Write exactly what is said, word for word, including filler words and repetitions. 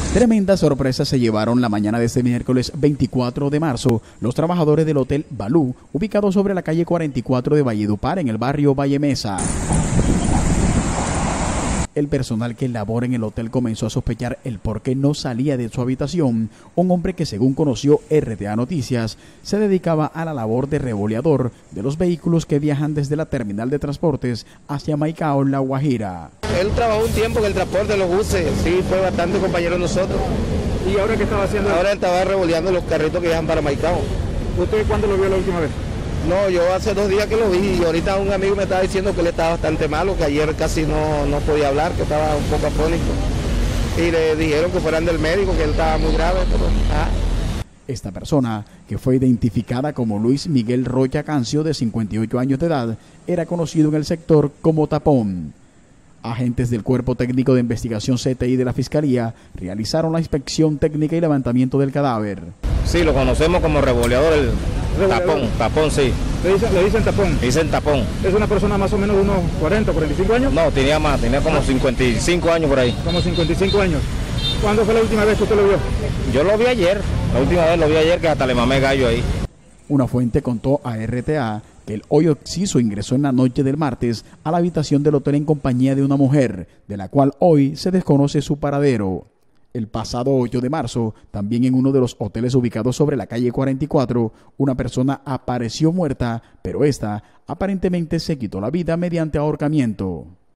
Tremendas sorpresas se llevaron la mañana de este miércoles veinticuatro de marzo los trabajadores del Hotel Balú, ubicado sobre la calle cuarenta y cuatro de Valledupar, en el barrio Valle Mesa. El personal que labora en el hotel comenzó a sospechar el por qué no salía de su habitación. Un hombre que, según conoció R T A Noticias, se dedicaba a la labor de revoleador de los vehículos que viajan desde la terminal de transportes hacia Maicao, La Guajira. Él trabajó un tiempo en el transporte de los buses, sí, fue bastante compañero de nosotros. ¿Y ahora qué estaba haciendo? Ahora él estaba revoleando los carritos que viajan para Maicao. ¿Usted cuándo lo vio la última vez? No, yo hace dos días que lo vi y ahorita un amigo me estaba diciendo que él estaba bastante malo, que ayer casi no, no podía hablar, que estaba un poco afónico. Y le dijeron que fueran del médico, que él estaba muy grave. Pero, ah. Esta persona, que fue identificada como Luis Miguel Rocha Cancio, de cincuenta y ocho años de edad, era conocido en el sector como Tapón. Agentes del Cuerpo Técnico de Investigación C T I de la Fiscalía realizaron la inspección técnica y levantamiento del cadáver. Sí, lo conocemos como revoleador, el ¿Revoleador? tapón, tapón sí. ¿Le dicen, le dicen tapón? Dicen tapón. ¿Es una persona más o menos de unos cuarenta, cuarenta y cinco años? No, tenía más, tenía como cincuenta y cinco años por ahí. Como cincuenta y cinco años. ¿Cuándo fue la última vez que usted lo vio? Yo lo vi ayer, la última vez lo vi ayer, que hasta le mamé gallo ahí. Una fuente contó a R T A que el hoy occiso ingresó en la noche del martes a la habitación del hotel en compañía de una mujer, de la cual hoy se desconoce su paradero. El pasado ocho de marzo, también en uno de los hoteles ubicados sobre la calle cuarenta y cuatro, una persona apareció muerta, pero esta aparentemente se quitó la vida mediante ahorcamiento.